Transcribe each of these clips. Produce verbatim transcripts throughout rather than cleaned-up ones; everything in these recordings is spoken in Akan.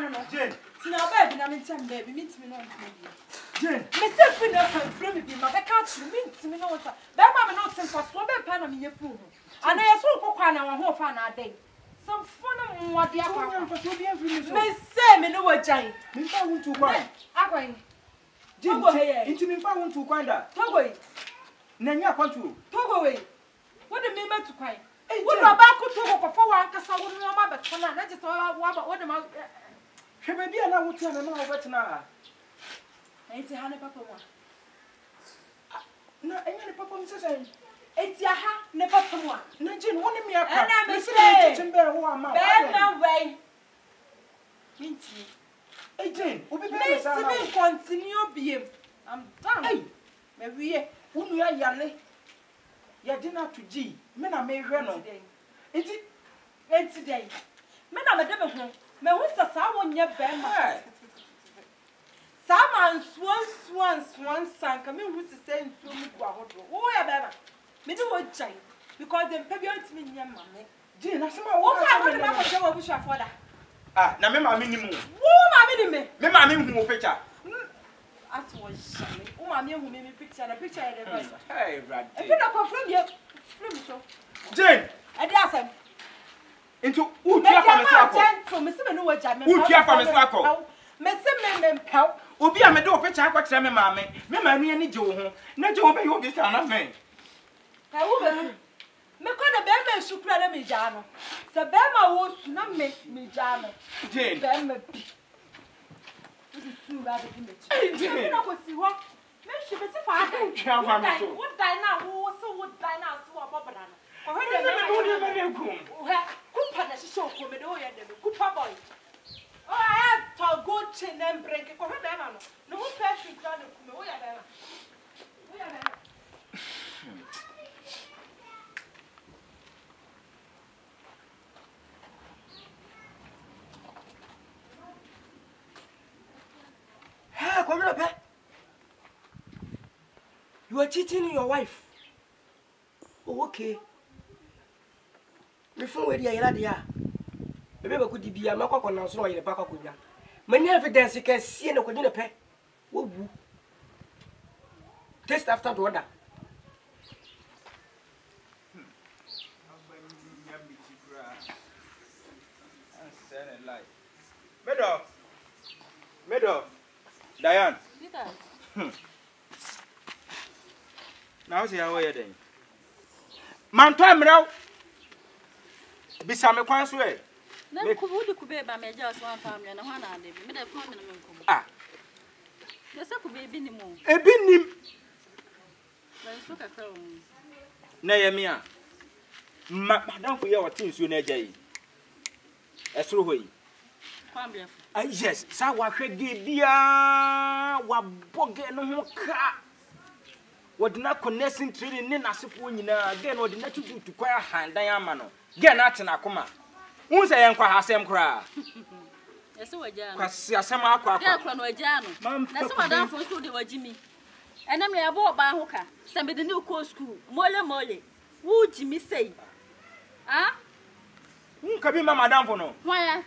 no no. Jane. Tina baby na me time baby meet me no baby. Jane. Me say fi na frame me bi ma be catch me meet me no water. Be ma me no tin for so be pa na me ye fu. Ana ye so kokwa na wo ho fa na dey. Some fun mo de akwa. Me say me no wajan. Me fa won tu kwan. Akwan. Jane. Inti me fa won tu kwan da. Togo yi. Na nya kwantu. Togo we. What the me me tu kwan? What do ba ko Togo ko fa wan kasa wo no ma be tona na je to wa ba wo de ma hwe ba bia na wo tia na na wo betena. Enti ha ne papa mo. Na enya ne papa mo sesen. Enti ha ne papa mo. Na Jane woni me aka. Na me say chimbe wo ama. Be na way. Minti. Hey Jane, obi be me sa na. Me continue biem. I'm done. Hey, me wiye. Unu ya yale. Ya dina to G. Me na me hwe no. Enti enti dey. Me na me de me ho. Me hu sa sa wonye be ma. Saman swan swan swan sanka me hu se say nso mu gwa hodo. Wo ya be na. Me do wo jai because them pay biont me nyam ma me. Jane, na se ma wo Wo fa wo de ma ko je wo bu sha for da. Ah, na me ma me ni mu. Wo ma me ni me. Me ma me hu wo picture. As was shame. Wo ma me hu me me picture na picture e de be. Hey, brad. E fi na ko from ye. From so. Jane. E dey asem. Into who tia for me so akọ. Gentle, me se me no wo jai me. Who tia for me so akọ. Me se me me mpel. Obi a me do picture akọ kire me ma me. Me ma nu ani je wo ho. Na je wo be yo bi sa na me. Eh wo be. Me ko na be me shukura na me ja no. Se be ma wo su na me me ja no. Jane. Be me bi. Udi su ra de me chi. Hey Jane. Na ko si ho. Me shi be si fa da. Twa fa me so. Wo dai na wo so wo dai na so wo bobra no. Ko he Me de me do de me kum. He kupa na shi show ko me do ye de kupa boy. Oh, I have to go chin and break it. Ko he de na no. No wo perfect na ko me wo ya de na. Wo ya de na. Hey, come here, pet. You are cheating on your wife. Oh, okay. Me phone with you, you're there. Maybe I could be a man on now, so you're back up with you. Many evidence you can see and I couldn't pay. Woo woo. Taste after the order. Medo. Medo. Diane. Hmm. Now see how you then. Man to amra. Bisa me kwan so e. Na ku budi ku be ba me ja so ampa amra na ho na ade bi. Me da phone me no nko. Ah. Na se ku be bi ni mo. Ebi nim. Na so kakra o. Na ye me a. Ma madam ko ye o tin so na agya yi. Esoro ho yi. Kwambe. Ah yes, sa wa hwege bia wa boge no ho ka. Wodina connection training ne nasefo nyina ge na wodina tutu tu kwa handan ama no. Ge na ate na koma. Hu se yen kwa hasem kra. Ese waja no. Kwa si asem akwa akwa. Ge kwa no waja no. Na se madam fo so de wajimi. Enam le abo ba ho ka. Se me de ni ko school. Mole mole. Wu jimi sei. Ah? Hu ka bi ma madam fo no. Why?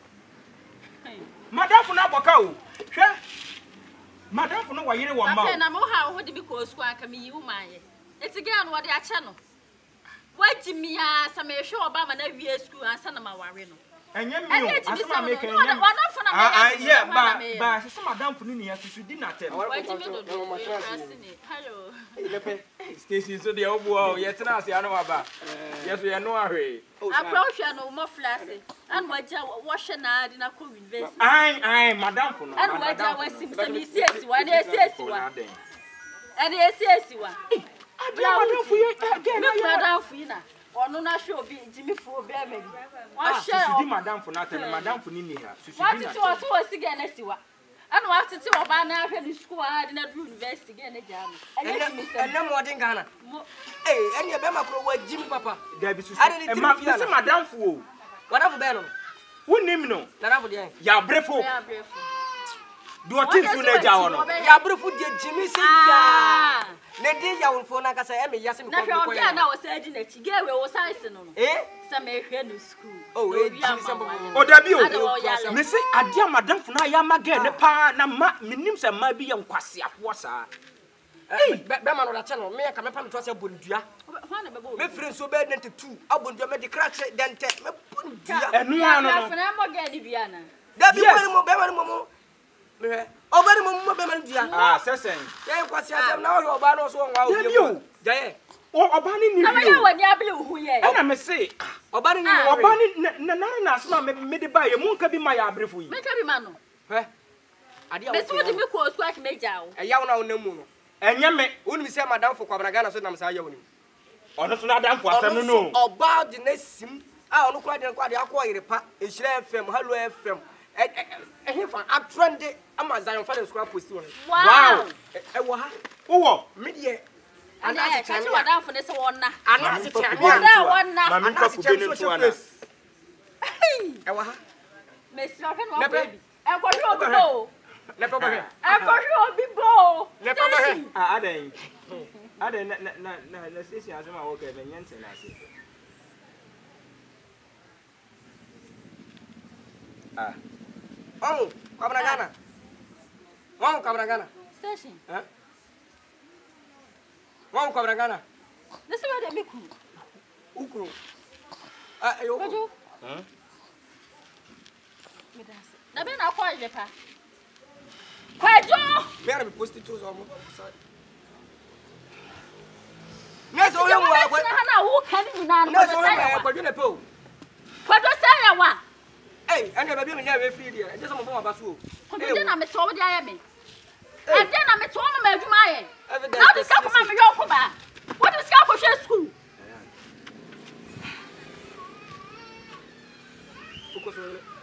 Madam fo na boka o. Hwe. Madam fo no wa yire wo ma. Okay, na mo ha ho de bi ko school aka mi yi wo manye. Eti ge no wo de ache no. Wajimi ya sa me hwe oba ma na wie school ansa na ma ware no. Enye mi o, asema me kan enye. Ah ah yeah, ba ba se madam fo ni ya susudi na tem. Wajimi do do. Hello. Lepe. Station so de obo o, ye tena ase anu aba. Yeso ye no ahwe. Approach no mo flase. An waja wo hwe na ade na ko university. Ai ai madam fo no. An waja wasim se mi siesi wa na siesi wa. Ade siesi wa. Ade madam fo ye again na madam fo yi na. Onu na hwe obi Jimmy fo obi amagi. Wa hwe susudi madam fo na tem madam fo ni ni ha. Susudi na. What ti wo so wo siga na siwa. An wa tete oba na hwe ni school ade na do university ge na jam. Ene mo odin Ghana. Eh, ene be makro wa Jimmy papa. Da bi susudi. E ma se madam fo o. Wada fo be no. Wonim no. Na na fo de. Ya brefo. Ya brefo. Do what things you need Jawono. Ya brufu de Jimmy say ya. Ne de ya wonfo na kasa e me yase me na hwe obi na wo say di na chi ge we wo size no no eh se me hwe no school oh e Jimmy sambo o da bi o me say ade madam fo na ya ma ge ne pa na ma minim se ma bi ye nkwase afo sa eh be ma no da che no me ka me pa me to se bondua ho na be bo me free so be ninety-two abondua me de crack dente me bondua enu anu no na mo ge di bia na da bi ko mo be ma mo mo me obere mo mo be ma dia ah sesen ye kwase asem na o ba no so nwa o bi jaye o oba ni ni na ya wani abele hu ye e na me say oba ni ni oba ni na na na asma me de ba ye munka bi ma ya abrefo yi me ka bi ma no he ade a be so di me ko school ak me ja o e yawo na onamu no enye me wonu mi say madam fo kwabra Ghana so nam sa yawo ni ono so na adam fo asem no no oba de na sim a ono kura de kwa de akọ yerepa ehira F M Hello F M eh eh he fa atrende ama Zion Father school post one wow e wo ha wo me de ana e ka ti wadan fo ne se wonna ana se tiame wonna wonna ma mi ko ku be ne to ana e wo ha me si ofe no baby e ko hwe obi bo ne pa ba he e ko hwe obi bo ne pa ba he ah adan adan na na na na station asema wo ka be nyente na ase ah oh kwabra Ghana oh kwabra Ghana station eh Wao kwabra Ghana. Nese we de meku. Ukuru. Ah, ayo. Kwajo. Huh? Me dance. Na be na kwa je pa. Kwajo. Me ara me post it to so mo. Nese o yamu wa. Na ha na wo kan ni na no. Nese o yamu wa kwajo na pe o. Kwajo say ya wa. Eh, anya ba bi me nya we free dia. Je so mo bo ba so o. Kwajo na me to wo dia ya me. And then I'm a two of my admired. Evidence. Now this come from your cover. What is Scarpa school? Focus on it.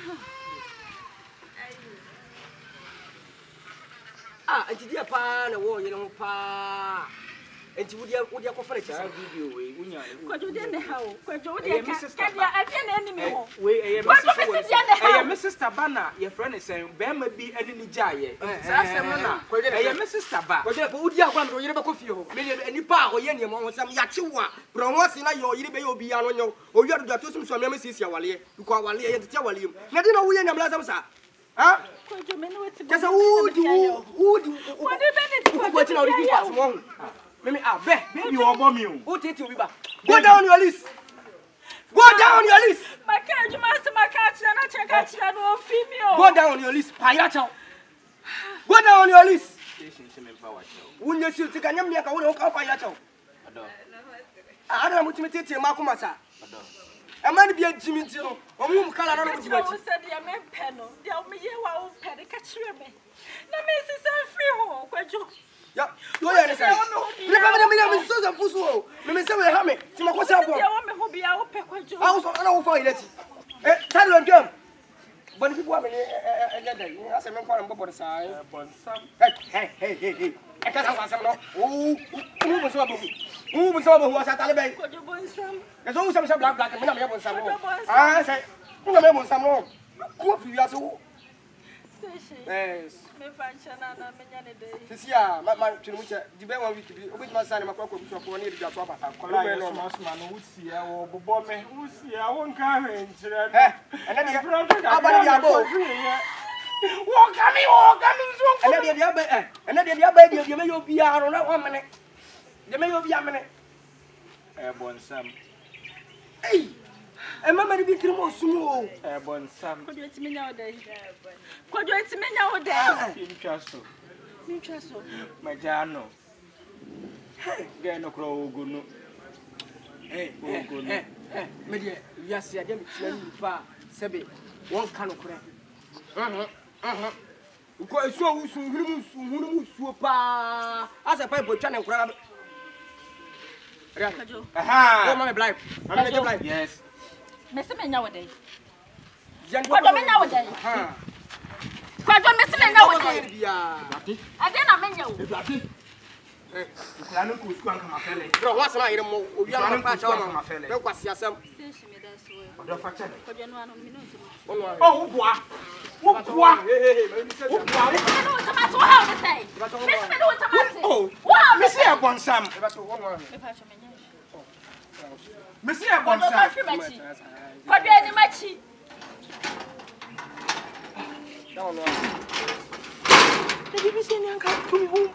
Ah, and did pa na wo you know pa. And would you would you go for it? Video we unya. Kwajo de ne ha o. Kwajo de ka. Ka dia afia na enemy ho. We eh eh my sister Bana your friend is saying be ma bi ani ni jaye. Sa asem na. Eh my sister ba. Kwajo ko udi akwa me yire be ko fie ho. Me ni pa ho ye ne mo sam ya chewa. Promosi na yo yire be yo bi anu nyo. O wi adu to sum so me me sisi awale. Ku awale ye te awale. Na de na wo ye nyamla sam sa. Ha? Kwajo me no weti. Kasa udi udi. What do you mean? What you know di pass mo. Mimi ah be Baby obo mi o. who tete obi ba. Go down your list. Go down your list. My car you must my car na check out no female. Go down on your list. Paya chow. Go down on your list. Station se me power chow. Wunye si tika nyam ne ka wo ka paya chow. Ado. Ah ada mutimi tete ma kuma sa. Ado. E ma ni bia jimi nti no. Omu mu kala na no mutimi You said ya me pe no. Dia me ye wa o pe de ka kire me. Na me si sa free ho Kwajo. Ya, yo ya ne sa. Ni pa me me me so so fusu o. Me me se we ha me. Ti ma ko sa bo. Ya wa me ho bia o pe Kwajo. Ah so na wo fa ile ti. Eh, tell them them. But if you want me eh eh eh I say me kwa mbo sa. Bon sam. Hey hey hey hey. E ka sa sam no. Oo, oo mo so bo. Oo mo so bo ho sa tale be. Kwajo bon sam. E so sam sam black black me na me bon sam. Ah, say. Una me bon sam no. Ko fi ya so. Yes. Me fancha na na me nya ne dey. Sisi a ma ma twenu che di be one week bi obi ma sa ne makwa ko bi so ko ne ri ato aba. Kola ye so ma so ma no wusia wo bobo me wusia wo nka he nkire Eh, ene de aba di abo. Wo ka mi wo ka mi so. Ene de de aba eh. Ene de de aba de de me yo bia ro na o mene. De me yo bia mene. Eh bon sam. Ei. E ma ma bi kirimo sumu o. Eh bon sam. Kwajo eti me nya o dey. Kwajo eti me nya o dey. Intwa so. Me twa so. Majano. Ge no kro ogunu. Eh, ogunu. Eh, eh. Me de wiase ade me tia ni pa sebe. Won ka no kore. Mhm. Mhm. Uko esu awusu hunu musu hunu musu pa. Asa pa bo twa ne kora. Kwajo. Aha. Oh, mama blind. Mama get blind. Yes. Me se me nya o dey. Kwajo me nya o dey. Ha. Kwajo me se me nya o dey. Bia. Ade na me nya o. Eblati. Eh, ukula no ku sku anka mafele. Bro, what's na ire mo obi an pa cha Anka ma. mafele. Be kwasi asem. Station me da so. Odo fa chale. Kwajo no ano me no nti. Ono. Oh, wo boa. What? Oh, Miss Bonsam. Miss Bonsam. What do you mean? No, no. The B B C and come to me home.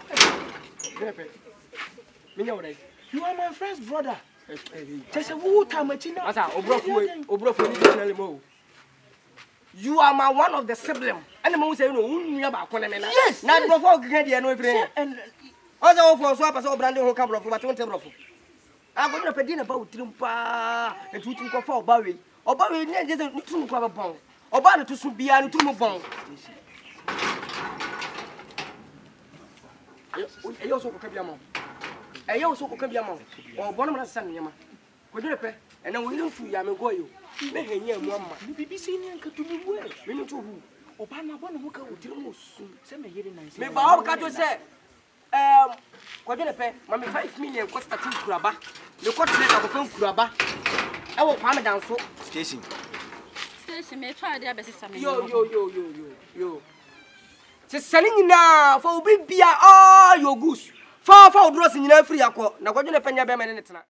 You are my friend's brother. Just a water machine. Asa, Obrofo, Obrofo, ni mo. You are my one of the siblings. And the man say no, you are about Conamena. Yes. Now, before get the no friend. And also for so pass over branding who come from, but don't tell me. I'm going to pay dinner about Trimpa and two to for Barry. Or Barry, there's a two cover bone. Or Barry to Subia and two more bone. I also could be a mom. I also could be a mom. Or one of my son, Yama. Could you pay? And then we don't see Yamagoyo. Make a year, Mamma. The B B C and come to me well. We need to who. Obama, one who can do most. Send me here in nice. Maybe I'll cut to say, um, what did I pay? Mammy, five million cost a two grabber. The court letter of a grabber. I will palm it down so. Station. Station may try their best. Yo, yo, yo, yo, yo, yo. Just selling now for big beer all your goose. Far, far, dressing in every aqua. Now, what did I pay your payment in it?